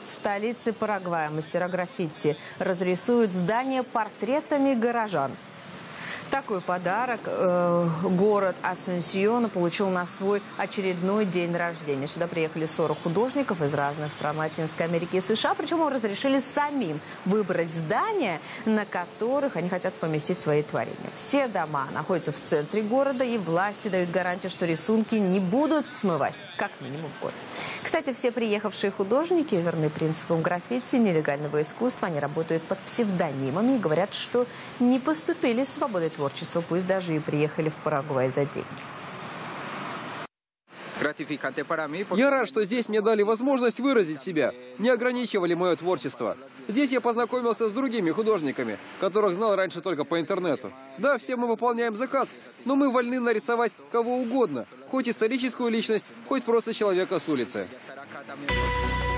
В столице Парагвая мастера граффити разрисуют здания портретами горожан. Такой подарок город Асунсьон получил на свой очередной день рождения. Сюда приехали 40 художников из разных стран Латинской Америки и США. Причем им разрешили самим выбрать здания, на которых они хотят поместить свои творения. Все дома находятся в центре города, и власти дают гарантию, что рисунки не будут смывать как минимум год. Кстати, все приехавшие художники верны принципам граффити, нелегального искусства. Они работают под псевдонимами и говорят, что не поступили с свободой творчества, пусть даже и приехали в Парагвай за деньги. Я рад, что здесь мне дали возможность выразить себя, не ограничивали мое творчество. Здесь я познакомился с другими художниками, которых знал раньше только по интернету. Да, все мы выполняем заказ, но мы вольны нарисовать кого угодно, хоть историческую личность, хоть просто человека с улицы.